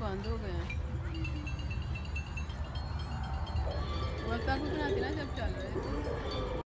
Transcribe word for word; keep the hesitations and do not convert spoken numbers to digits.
बंद हो गए हैं। व्हाट्सएप पे बनाती ना जब चल रहे थे।